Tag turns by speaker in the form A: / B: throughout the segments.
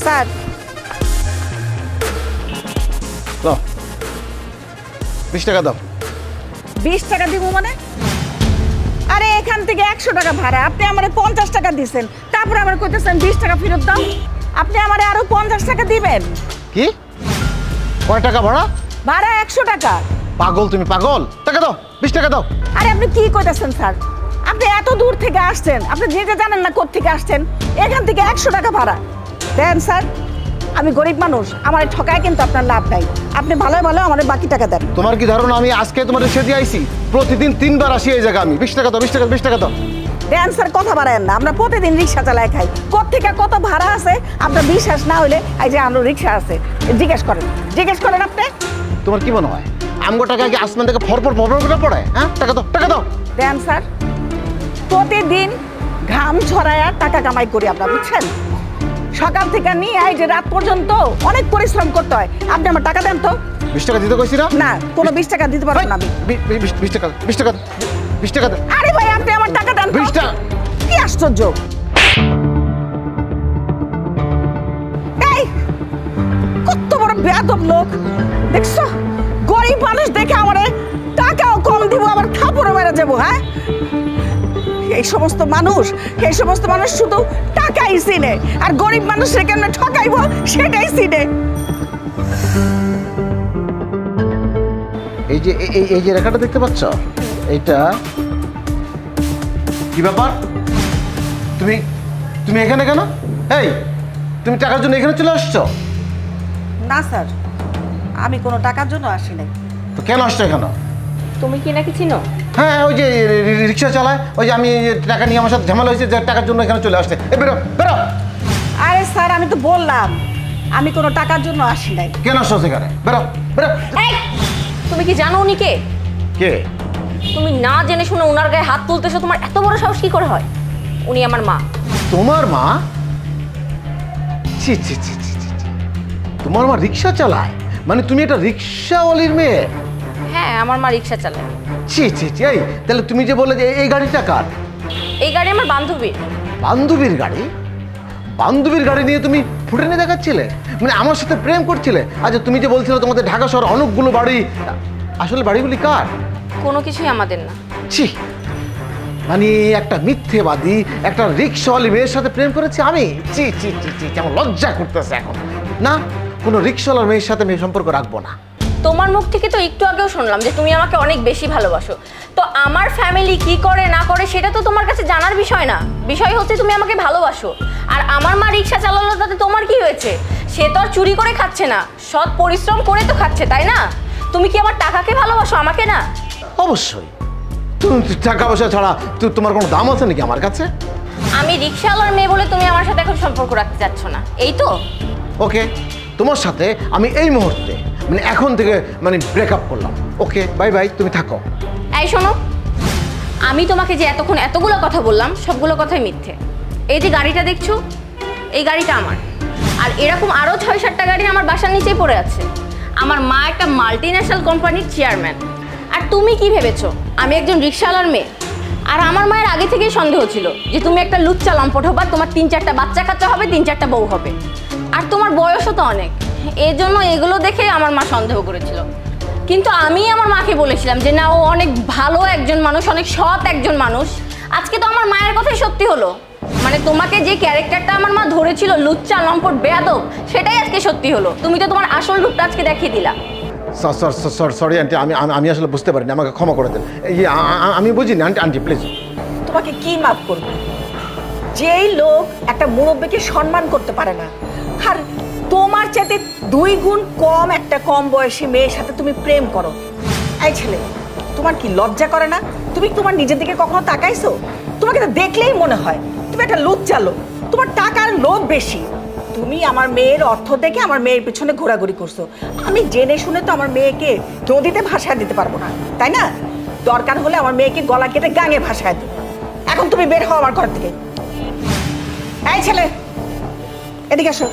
A: Sir
B: দাও 20 টাকা দাও।
A: 20 টাকা দিব মানে? আরে এখান থেকে 100 টাকা ভাড়া, আপনি আমারে 50 টাকা দিবেন, তারপর আবার কইতেছেন 20 টাকা ফেরত দাও। আপনি আমারে আরো 50 টাকা দিবেন।
B: কি কয় টাকা ভাড়া?
A: ভাড়া 100 টাকা।
B: পাগল তুমি, পাগল। টাকা দাও, 20 টাকা দাও।
A: আরে আপনি কি কইতেছেন স্যার? আপনি এত দূর থেকে আসছেন, আপনি নিজে জানেন না কোথা থেকে আসছেন। এখান থেকে 100 টাকা ভাড়া দেন স্যার। আমি গরিব মানুষ, আমার ঠকায় কিন্তু আপনার লাভ নাই। আপনি ভালো ভালো আমার বাকি টাকা দেন।
B: তোমার কি ধারণা আমি আজকে তোমার রিক্সা দিয়ে আইছি? প্রতিদিন 3 বার আসি এই জায়গা আমি। 20 টাকা দাও, 20 টাকা, 20 টাকা দাও।
A: দেন স্যার, কথা বাড়ায়েন না। আমরা প্রতিদিন রিক্সা চালাই খাই, কোথেকে কত ভাড়া আছে আপনার বিশ্বাস না হইলে এই যে আমার রিক্সা আছে, জিজ্ঞেস করেন আপনি।
B: তোমার কি মনে হয় আমগো টাকা কি আসমান থেকে ফরফর ফরফর করে পড়ে? হ্যাঁ, টাকা দাও, টাকা দাও।
A: দেন স্যার, প্রতিদিন ঘাম ছড়ায়া টাকা কামাই করি আমরা, বুঝছেন? সকাল থেকে নিয়ে এই যে রাত পর্যন্ত অনেক পরিশ্রম করতে হয়। আপনি আমার টাকা দেন তো।
B: 20 টাকা দিতে কইছি না?
A: না, কোনো 20 টাকা দিতে পারবো না আমি।
B: 20 টাকা, 20 টাকা, 20 টাকা।
A: আরে ভাই আপনি আমার টাকা দেন।
B: 20 টাকা।
A: কি আশ্চর্য! এই কত বড় বেয়াদব লোক দেখছো? গরিব মানুষ দেখে আমারে টাকাও কম দিব, আবার থাপড়ও মেরে যাবো। হ্যাঁ, এই সমস্ত মানুষ শুধু টাকাই চিনে, আর গরিব মানুষের কেন ঠকাইবো সেটাই চিনে।
B: এই যে রেখাটা দেখতে পাচ্ছ, এটা কি ব্যাপার? তুমি এখানে কেন? এই তুমি টাকার জন্য এখানে চলে আসছো?
A: না স্যার, আমি কোনো টাকার জন্য আসি নাই।
B: তো কেন আসছো এখানে?
C: তুমি কি নাকি চিনো?
B: হ্যাঁ, ওই যে রিক্সা চালায়, ওই যে আমি টাকা নিয়ে আমার সাথে ঝামেলা হয়েছে, যে টাকার জন্য এখানে চলে আসছে। বেরো বেরো।
A: আরে স্যার, আমি তো বললাম আমি কোনো টাকার জন্য আসি নাই।
B: কেন আসছো সেখানে? বেরো বেরো।
C: এই তুমি কি জানো উনি কে?
B: কে?
C: তুমি না জেনে শুনে ওনার গায়ে হাত তুলতেছো, তোমার এত বড় সাহস কি করে হয়? উনি আমার মা।
B: তোমার মা? ছি ছি ছি ছি ছি। তোমার মা রিক্সা চালায়? মানে তুমি একটা রিক্সাওয়ালির মেয়ে?
C: হ্যাঁ, আমার মা রিক্সা চালায়।
B: ছি ছি ছি। এই তাহলে তুমি যে বললে যে এই গাড়িটা কার?
C: এই গাড়ি আমার বান্ধবীর।
B: বান্ধবীর গাড়ি? বান্ধবীর গাড়ি নিয়ে তুমি ফুটেনে দেখাচ্ছিলে? মানে আমার সাথে প্রেম করছিলে? আচ্ছা, তুমি যে বলছিলে তোমাদের ঢাকা শহর অনেকগুলো বাড়ি, আসলে বাড়িগুলি কার?
C: কোনো কিছুই আমাদের না।
B: ছি, মানে একটা মিথ্যেবাদী একটা রিক্সাওয়ালি মেয়ের সাথে প্রেম করেছি আমি? ছি ছি ছি ছি, আমার লজ্জা করতেছে এখন। না, কোনো রিক্সাওয়ালার মেয়ের সাথে আমি সম্পর্ক রাখবো না।
C: তোমার মুখ থেকে তো একটু আগেও শুনলাম যে তুমি আমাকে অনেক বেশি ভালোবাসো। তো আমার ফ্যামিলি কি করে না করে সেটা তো তোমার কাছে জানার বিষয় না। বিষয় হচ্ছে তুমি আমাকে ভালোবাসো। আর আমার মা রিক্সা চালালো, তাতে তোমার কি হয়েছে? সে তো আর চুরি করে খাচ্ছে না, সৎ পরিশ্রম করে তো খাচ্ছে, তাই না? তুমি কি আমার টাকাকে ভালোবাসো, আমাকে না?
B: অবশ্যই। তুমি টাকা পয়সা ছাড়া তোমার কোনো দাম আছে নাকি আমার কাছে?
C: আমি রিক্সাওয়ালার মেয়ে বলে তুমি আমার সাথে এখন সম্পর্ক রাখতে চাচ্ছ না, এই তো?
B: ওকে, তোমার সাথে আমি এই মুহূর্তে মানে এখন থেকে মানে ব্রেকআপ করলাম। ওকে, বাই বাই, তুমি থাকো।
C: এই শোনো, আমি তোমাকে যে এতক্ষণ এতগুলো কথা বললাম সবগুলো কথাই মিথ্যে। এই যে গাড়িটা দেখছো, এই গাড়িটা আমার। আর এরকম আরও 6-7টা গাড়ি আমার বাসার নিচেই পড়ে আছে। আমার মা একটা মাল্টিন্যাশনাল কোম্পানির চেয়ারম্যান। আর তুমি কি ভেবেছো আমি একজন রিক্সাওয়ালার মেয়ে? আর আমার মায়ের আগে থেকেই সন্দেহ ছিল যে তুমি একটা লুচ্চা লম্পট হবা, তোমার 3-4টা বাচ্চা কাচ্চা হবে, 3-4টা বউ হবে। আর তোমার বয়সও তো অনেক, এই জন্য এগুলো দেখে আমার মা সন্দেহ করেছিল। কিন্তু আমি আমার মাকে বলেছিলাম যে না, ও অনেক ভালো একজন মানুষ, অনেক সৎ একজন মানুষ। আজকে তো আমার মায়ের কথাই সত্যি হলো। মানে তোমাকে যে ক্যারেক্টারটা আমার মা ধরেছিল, লুচ্চা লম্পট বেয়াদব, সেটাই আজকে সত্যি হলো। তুমি তো তোমার আসল রূপটা আজকে দেখিয়ে দিলা।
B: সরি আন্টি, আমি আসলে বুঝতে পারিনি, আমাকে ক্ষমা করে দেন। আমি বুঝিনি আন্টি, আন্টি প্লিজ।
A: তোমাকে কি মাফ করবো? যেই লোক একটা মুরব্বীকে সম্মান করতে পারে না, আর তোমার চাইতে 2 গুণ কম একটা কম বয়সী মেয়ের সাথে তুমি প্রেম করো। এই ছেলে, তোমার কি লজ্জা করে না? তুমি তোমার নিজের দিকে কখনো তাকাইছো? তোমাকে তো দেখলেই মনে হয় তুমি একটা লুচ্চা লোক, তোমার টাকার লোভ বেশি। তুমি আমার মেয়ের অর্থ দেখে আমার মেয়ের পিছনে ঘোরাঘুরি করছো। আমি জেনে শুনে তো আমার মেয়েকে নদীতে ভাসায় দিতে পারবো না, তাই না? দরকার হলে আমার মেয়েকে গলা কেটে গাঙে ভাসায় দেবো। এখন তুমি বের হও আমার ঘর থেকে। এই ছেলে, এদিকে আসো।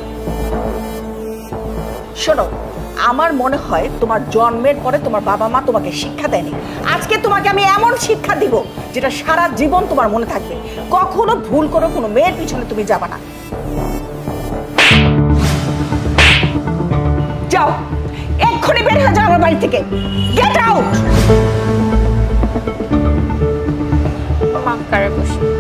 A: শোনো, আমার মনে হয় তোমার জন্মের পরে তোমার বাবা মা তোমাকে শিক্ষা দেয়নি। আজকে তোমাকে আমি এমন শিক্ষা দিব যেটা সারা জীবন তোমার মনে থাকবে। কখনো ভুল করো কোনো মেয়ের পিছনে তুমি যাবা না। বাড়ি থেকে, গেট আউট।
C: মা কারে বসে